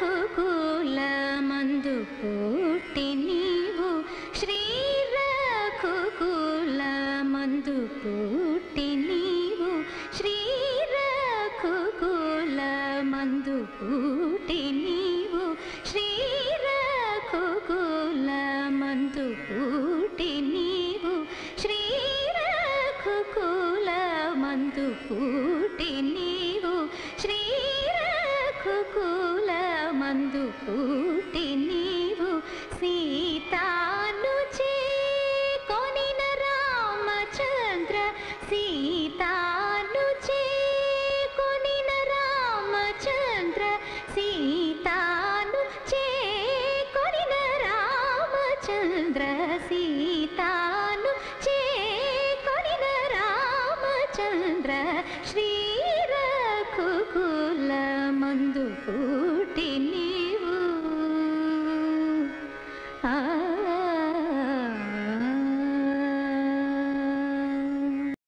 రఘుకుల మందు పుట్టి నీవు శ్రీ రఘుకుల మందు పుట్టి నీవు శ్రీ రఘుకుల మందు పుట్టి నీవు శ్రీ రఘుకుల మందు పుట్టి నీవు శ్రీ రఘుకుల మందు పుట్టి నీవు శ్రీ రఘుకుల మందు పుట్టి నీవు సీతాను చేకొనిన రామచంద్ర సీతాను చేకొనిన రామచంద్ర సీతాను చేకొనిన రామచంద్ర సీతాను చేకొనిన రామచంద్ర శ్రీ రఘుకుల మందు పుట్టి నీవు